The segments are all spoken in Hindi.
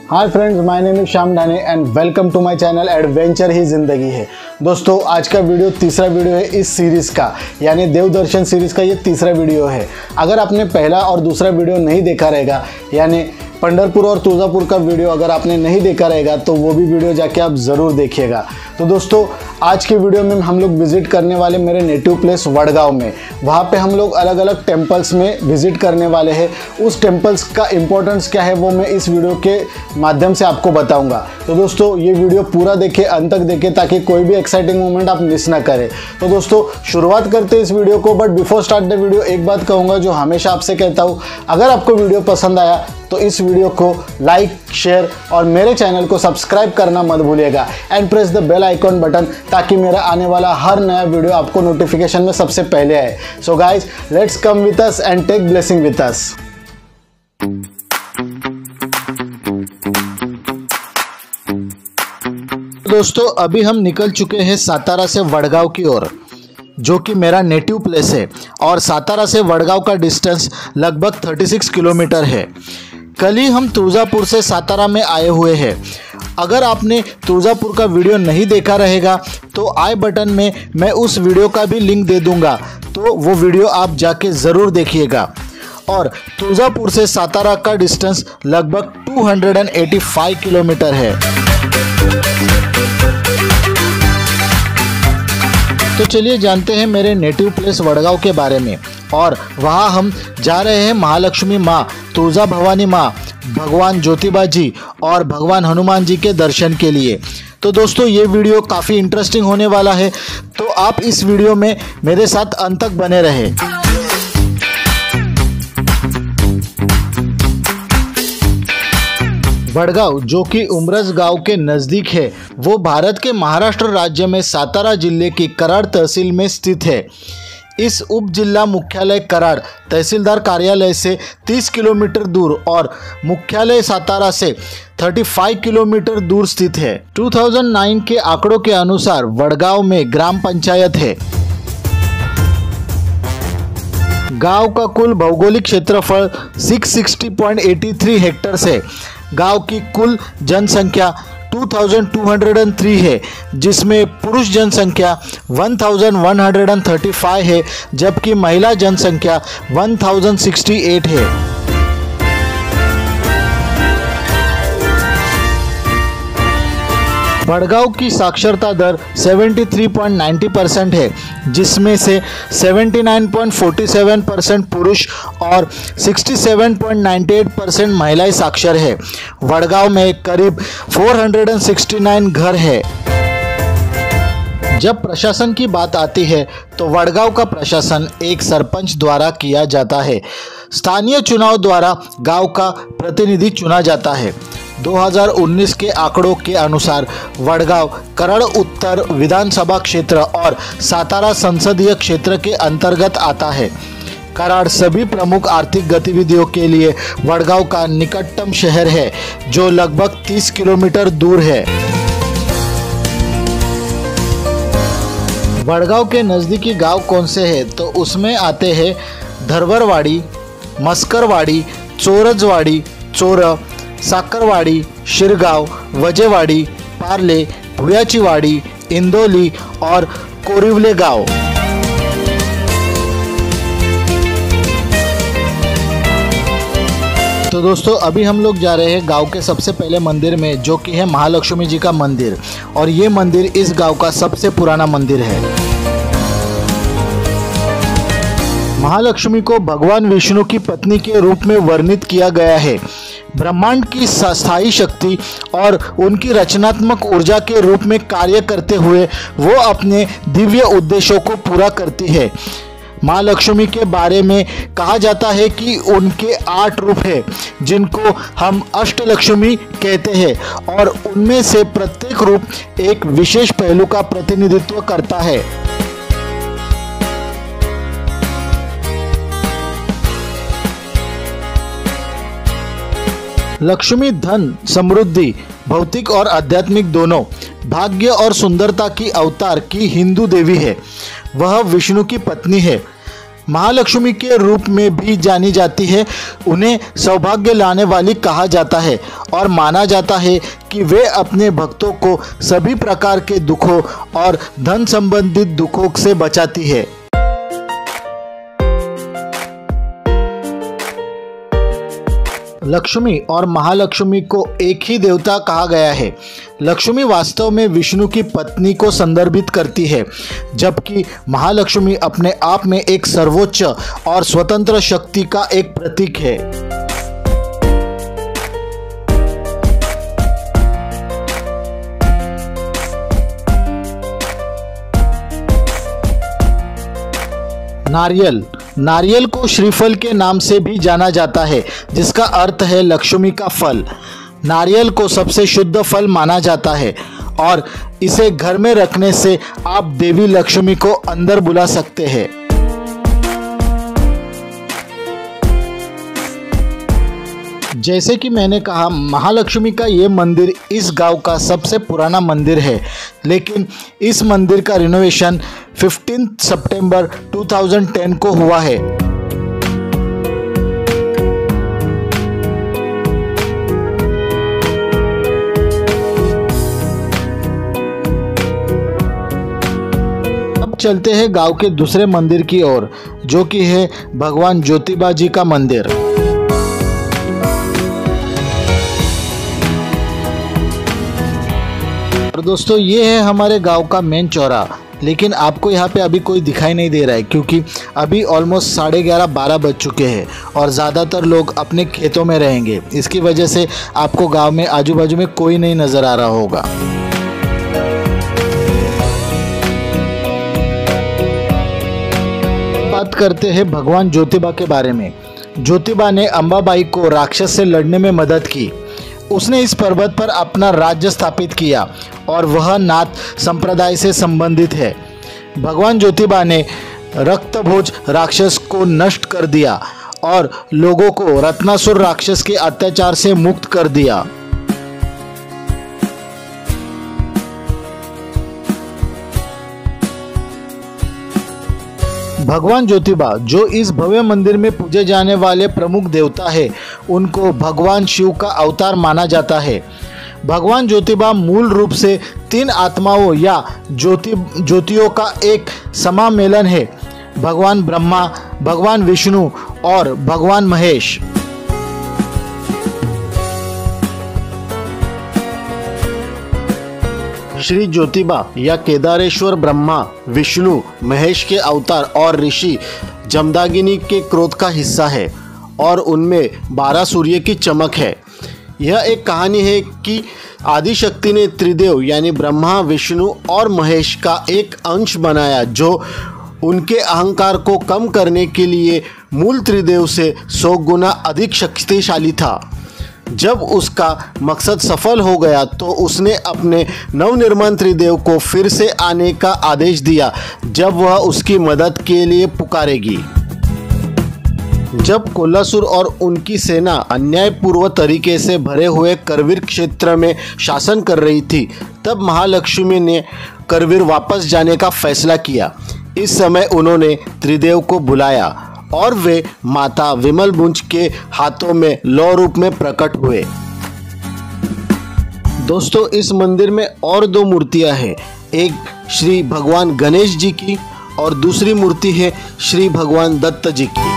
Hi friends, my name is Shyam Dhane and welcome to my channel adventure ही ज़िंदगी है। दोस्तों, आज का वीडियो तीसरा वीडियो है इस सीरीज़ का, यानी देवदर्शन सीरीज़ का ये तीसरा वीडियो है। अगर आपने पहला और दूसरा वीडियो नहीं देखा रहेगा, यानी पंढरपुर और तुळजापुर का वीडियो अगर आपने नहीं देखा रहेगा तो वो भी वीडियो जाके आप ज़रूर देखिएगा। तो दोस्तों, आज के वीडियो में हम लोग विज़िट करने वाले मेरे नेटिव प्लेस वडगांव में। वहाँ पे हम लोग अलग अलग टेम्पल्स में विज़िट करने वाले हैं। उस टेम्पल्स का इम्पोर्टेंस क्या है वो मैं इस वीडियो के माध्यम से आपको बताऊंगा। तो दोस्तों, ये वीडियो पूरा देखें, अंत तक देखें, ताकि कोई भी एक्साइटिंग मोमेंट आप मिस ना करें। तो दोस्तों, शुरुआत करते हैं इस वीडियो को। But before start the video, एक बात कहूँगा जो हमेशा आपसे कहता हूँ, अगर आपको वीडियो पसंद आया तो इस वीडियो को लाइक, शेयर और मेरे चैनल को सब्सक्राइब करना मत भूलिएगा and press the bell icon button, ताकि मेरा आने वाला हर नया वीडियो आपको नोटिफिकेशन में सबसे पहले आए। So guys, let's come with us and take blessing with us. दोस्तों, अभी हम निकल चुके हैं सातारा से वडगांव की ओर, जो कि मेरा नेटिव प्लेस है। और सातारा से वडगांव का डिस्टेंस लगभग 36 किलोमीटर है। कल ही हम तुळजापुर से सातारा में आए हुए हैं। अगर आपने तुळजापुर का वीडियो नहीं देखा रहेगा तो आई बटन में मैं उस वीडियो का भी लिंक दे दूंगा, तो वो वीडियो आप जाके ज़रूर देखिएगा। और तुळजापुर से सातारा का डिस्टेंस लगभग 285 किलोमीटर है। तो चलिए जानते हैं मेरे नेटिव प्लेस वडगांव के बारे में। और वहाँ हम जा रहे हैं महालक्ष्मी माँ, तुळजा भवानी माँ, भगवान ज्योतिबा जी और भगवान हनुमान जी के दर्शन के लिए। तो दोस्तों, ये वीडियो काफ़ी इंटरेस्टिंग होने वाला है, तो आप इस वीडियो में मेरे साथ अंत तक बने रहें। वडगांव, जो कि उमरस गांव के नज़दीक है, वो भारत के महाराष्ट्र राज्य में सातारा जिले की कराड तहसील में स्थित है। इस उप जिला मुख्यालय कराड तहसीलदार कार्यालय से 30 किलोमीटर दूर और मुख्यालय सातारा से 35 किलोमीटर दूर स्थित है। 2009 के आंकड़ों के अनुसार वडगांव में ग्राम पंचायत है। गांव का कुल भौगोलिक क्षेत्रफल 660.83 हेक्टेयर है। गांव की कुल जनसंख्या 2203 है, जिसमें पुरुष जनसंख्या 1135 है, जबकि महिला जनसंख्या 1068 है। वडगांव की साक्षरता दर 73.90% है, जिसमें से 79.47% पुरुष और 67.98% महिलाएं साक्षर है। वडगांव में करीब 469 घर है। जब प्रशासन की बात आती है तो वडगांव का प्रशासन एक सरपंच द्वारा किया जाता है। स्थानीय चुनाव द्वारा गांव का प्रतिनिधि चुना जाता है। 2019 के आंकड़ों के अनुसार वडगांव कराड उत्तर विधानसभा क्षेत्र और सातारा संसदीय क्षेत्र के अंतर्गत आता है। कराड सभी प्रमुख आर्थिक गतिविधियों के लिए वडगांव का निकटतम शहर है, जो लगभग 30 किलोमीटर दूर है। वडगांव के नज़दीकी गांव कौन से हैं, तो उसमें आते हैं धरवरवाडी, मस्करवाडी, चोरजवाडी, चोर, साकरवाडी, शिरगाव, वजेवाडी, पार्ले, भुयाची वाडी, इंदोली और कोरिवले गांव। तो दोस्तों, अभी हम लोग जा रहे हैं गांव के सबसे पहले मंदिर में, जो कि है महालक्ष्मी जी का मंदिर। और ये मंदिर इस गांव का सबसे पुराना मंदिर है। महालक्ष्मी को भगवान विष्णु की पत्नी के रूप में वर्णित किया गया है। ब्रह्मांड की स्थायी शक्ति और उनकी रचनात्मक ऊर्जा के रूप में कार्य करते हुए वो अपने दिव्य उद्देश्यों को पूरा करती है। माँ लक्ष्मी के बारे में कहा जाता है कि उनके 8 रूप हैं, जिनको हम अष्टलक्ष्मी कहते हैं, और उनमें से प्रत्येक रूप एक विशेष पहलू का प्रतिनिधित्व करता है। लक्ष्मी धन, समृद्धि, भौतिक और आध्यात्मिक दोनों, भाग्य और सुंदरता की अवतार की हिंदू देवी है। वह विष्णु की पत्नी है। महालक्ष्मी के रूप में भी जानी जाती है। उन्हें सौभाग्य लाने वाली कहा जाता है और माना जाता है कि वे अपने भक्तों को सभी प्रकार के दुखों और धन संबंधित दुखों से बचाती है। लक्ष्मी और महालक्ष्मी को एक ही देवता कहा गया है। लक्ष्मी वास्तव में विष्णु की पत्नी को संदर्भित करती है, जबकि महालक्ष्मी अपने आप में एक सर्वोच्च और स्वतंत्र शक्ति का एक प्रतीक है। नारियल को श्रीफल के नाम से भी जाना जाता है, जिसका अर्थ है लक्ष्मी का फल। नारियल को सबसे शुद्ध फल माना जाता है और इसे घर में रखने से आप देवी लक्ष्मी को अंदर बुला सकते हैं। जैसे कि मैंने कहा, महालक्ष्मी का ये मंदिर इस गांव का सबसे पुराना मंदिर है, लेकिन इस मंदिर का रिनोवेशन 15 सितंबर 2010 को हुआ है। अब चलते हैं गांव के दूसरे मंदिर की ओर, जो कि है भगवान ज्योतिबा जी का मंदिर। दोस्तों, ये है हमारे गांव का मेन चौराहा, लेकिन आपको यहाँ पे अभी कोई दिखाई नहीं दे रहा है, क्योंकि अभी ऑलमोस्ट 11:30-12 बज चुके हैं और ज़्यादातर लोग अपने खेतों में रहेंगे। इसकी वजह से आपको गांव में आजू बाजू में कोई नहीं नज़र आ रहा होगा। बात करते हैं भगवान ज्योतिबा के बारे में। ज्योतिबा ने अंबाबाई को राक्षस से लड़ने में मदद की। उसने इस पर्वत पर अपना राज्य स्थापित किया और वह नाथ संप्रदाय से संबंधित है। भगवान ज्योतिबा ने रक्तभोज राक्षस को नष्ट कर दिया और लोगों को रत्नासुर राक्षस के अत्याचार से मुक्त कर दिया। भगवान ज्योतिबा, जो इस भव्य मंदिर में पूजे जाने वाले प्रमुख देवता है, उनको भगवान शिव का अवतार माना जाता है। भगवान ज्योतिबा मूल रूप से 3 आत्माओं या ज्योतियों का एक समामेलन है: भगवान ब्रह्मा, भगवान विष्णु और भगवान महेश। श्री ज्योतिबा या केदारेश्वर ब्रह्मा, विष्णु, महेश के अवतार और ऋषि जमदागिनी के क्रोध का हिस्सा है और उनमें 12 सूर्य की चमक है। यह एक कहानी है कि आदिशक्ति ने त्रिदेव यानी ब्रह्मा, विष्णु और महेश का एक अंश बनाया, जो उनके अहंकार को कम करने के लिए मूल त्रिदेव से 100 गुना अधिक शक्तिशाली था। जब उसका मकसद सफल हो गया तो उसने अपने नवनिर्माण त्रिदेव को फिर से आने का आदेश दिया, जब वह उसकी मदद के लिए पुकारेगी। जब कोलासुर और उनकी सेना अन्यायपूर्व तरीके से भरे हुए करवीर क्षेत्र में शासन कर रही थी, तब महालक्ष्मी ने करवीर वापस जाने का फैसला किया। इस समय उन्होंने त्रिदेव को बुलाया और वे माता विमलभुंज के हाथों में लौ रूप में प्रकट हुए। दोस्तों, इस मंदिर में और 2 मूर्तियां हैं। एक श्री भगवान गणेश जी की और दूसरी मूर्ति है श्री भगवान दत्त जी की।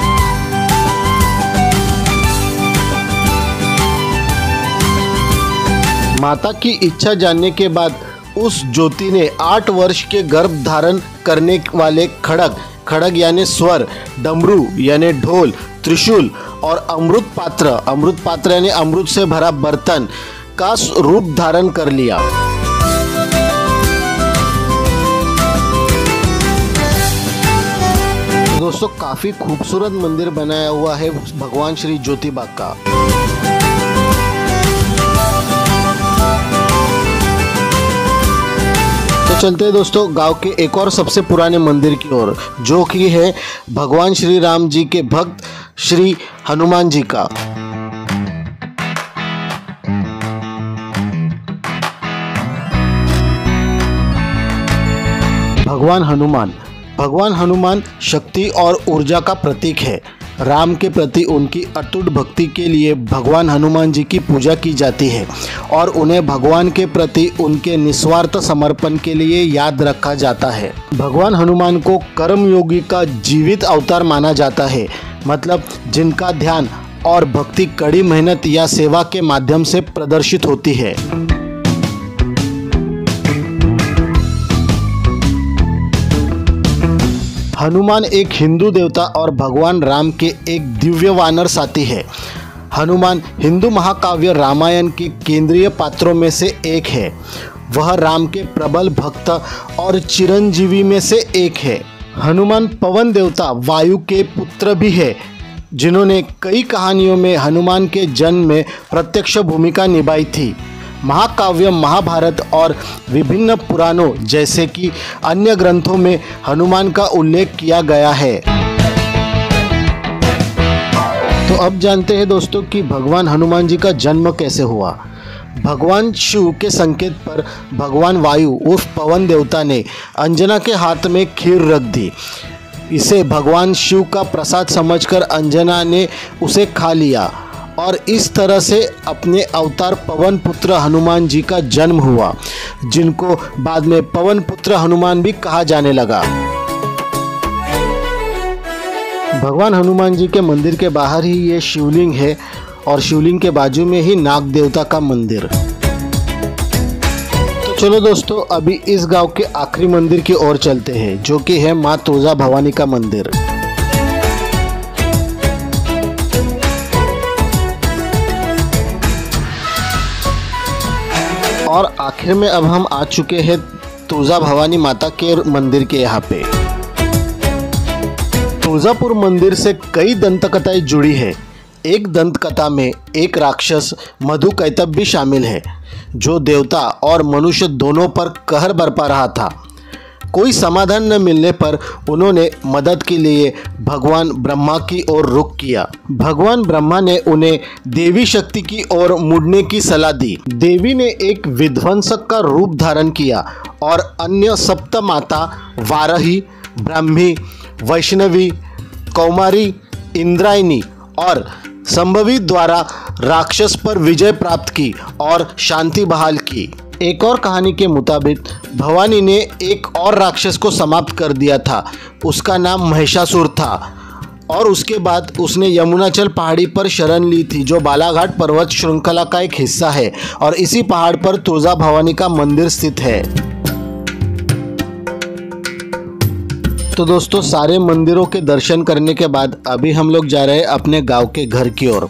माता की इच्छा जानने के बाद उस ज्योति ने 8 वर्ष के गर्भ धारण करने वाले खड़ग यानी स्वर, डमरू यानी ढोल, त्रिशूल और अमृत पात्र यानी अमृत से भरा बर्तन का रूप धारण कर लिया। दोस्तों, काफी खूबसूरत मंदिर बनाया हुआ है भगवान श्री ज्योतिबा का। तो चलते हैं दोस्तों गांव के एक और सबसे पुराने मंदिर की ओर, जो कि है भगवान श्री राम जी के भक्त श्री हनुमान जी का। भगवान हनुमान भगवान हनुमान शक्ति और ऊर्जा का प्रतीक है। राम के प्रति उनकी अटूट भक्ति के लिए भगवान हनुमान जी की पूजा की जाती है और उन्हें भगवान के प्रति उनके निस्वार्थ समर्पण के लिए याद रखा जाता है। भगवान हनुमान को कर्मयोगी का जीवित अवतार माना जाता है, मतलब जिनका ध्यान और भक्ति कड़ी मेहनत या सेवा के माध्यम से प्रदर्शित होती है। हनुमान एक हिंदू देवता और भगवान राम के एक दिव्य वानर साथी है। हनुमान हिंदू महाकाव्य रामायण के केंद्रीय पात्रों में से एक है। वह राम के प्रबल भक्त और चिरंजीवी में से एक है। हनुमान पवन देवता वायु के पुत्र भी है, जिन्होंने कई कहानियों में हनुमान के जन्म में प्रत्यक्ष भूमिका निभाई थी। महाकाव्य महाभारत और विभिन्न पुराणों जैसे कि अन्य ग्रंथों में हनुमान का उल्लेख किया गया है। तो अब जानते हैं दोस्तों कि भगवान हनुमान जी का जन्म कैसे हुआ। भगवान शिव के संकेत पर भगवान वायु उर्फ पवन देवता ने अंजना के हाथ में खीर रख दी। इसे भगवान शिव का प्रसाद समझकर अंजना ने उसे खा लिया और इस तरह से अपने अवतार पवन पुत्र हनुमान जी का जन्म हुआ, जिनको बाद में पवन पुत्र हनुमान भी कहा जाने लगा। भगवान हनुमान जी के मंदिर के बाहर ही ये शिवलिंग है और शिवलिंग के बाजू में ही नाग देवता का मंदिर। तो चलो दोस्तों, अभी इस गांव के आखिरी मंदिर की ओर चलते हैं, जो कि है माँ तुलजा भवानी का मंदिर। और आखिर में अब हम आ चुके हैं तुलजा भवानी माता के मंदिर के यहाँ पे। तुलजापुर मंदिर से कई दंत कथाएं जुड़ी है। एक दंत कथा में एक राक्षस मधुकैटभ भी शामिल है, जो देवता और मनुष्य दोनों पर कहर बरपा रहा था। कोई समाधान न मिलने पर उन्होंने मदद के लिए भगवान ब्रह्मा की ओर रुख किया। भगवान ब्रह्मा ने उन्हें देवी शक्ति की ओर मुड़ने की सलाह दी। देवी ने एक विध्वंसक का रूप धारण किया और अन्य सप्त माता वाराही, ब्राह्मी, वैष्णवी, कौमारी, इंद्रायणी और संभवी द्वारा राक्षस पर विजय प्राप्त की और शांति बहाल की। एक और कहानी के मुताबिक भवानी ने एक और राक्षस को समाप्त कर दिया था। उसका नाम महिषासुर था और उसके बाद उसने यमुनाचल पहाड़ी पर शरण ली थी, जो बालाघाट पर्वत श्रृंखला का एक हिस्सा है और इसी पहाड़ पर तुलजा भवानी का मंदिर स्थित है। तो दोस्तों, सारे मंदिरों के दर्शन करने के बाद अभी हम लोग जा रहे हैं अपने गांव के घर की ओर।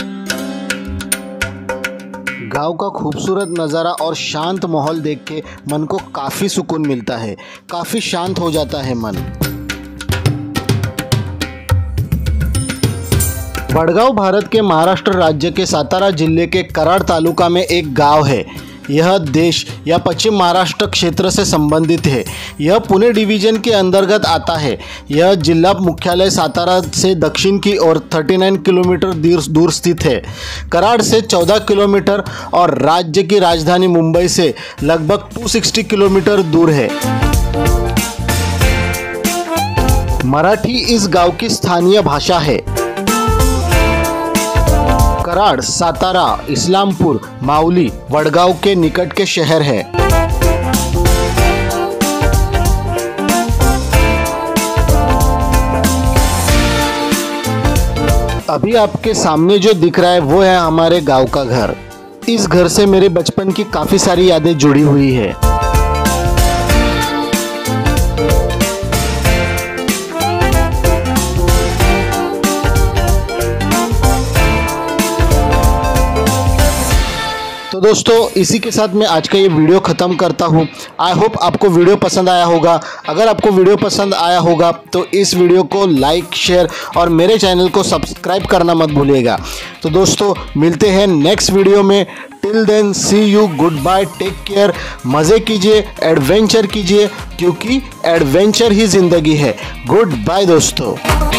गांव का खूबसूरत नज़ारा और शांत माहौल देख के मन को काफ़ी सुकून मिलता है, काफ़ी शांत हो जाता है मन। वडगांव भारत के महाराष्ट्र राज्य के सातारा जिले के कराड तालुका में एक गांव है। यह देश या पश्चिम महाराष्ट्र क्षेत्र से संबंधित है। यह पुणे डिवीजन के अंतर्गत आता है। यह जिला मुख्यालय सातारा से दक्षिण की ओर 39 किलोमीटर दूर स्थित है। कराड से 14 किलोमीटर और राज्य की राजधानी मुंबई से लगभग 260 किलोमीटर दूर है। मराठी इस गांव की स्थानीय भाषा है। कराड, सातारा, इस्लामपुर, माउली, वडगांव के निकट के शहर है। अभी आपके सामने जो दिख रहा है वो है हमारे गांव का घर। इस घर से मेरे बचपन की काफी सारी यादें जुड़ी हुई है। तो दोस्तों, इसी के साथ मैं आज का ये वीडियो ख़त्म करता हूँ। आई होप आपको वीडियो पसंद आया होगा। अगर आपको वीडियो पसंद आया होगा तो इस वीडियो को लाइक, शेयर और मेरे चैनल को सब्सक्राइब करना मत भूलिएगा। तो दोस्तों, मिलते हैं नेक्स्ट वीडियो में। Till then, see you, good bye, take care. मज़े कीजिए, एडवेंचर कीजिए, क्योंकि एडवेंचर ही ज़िंदगी है। गुड बाय दोस्तों।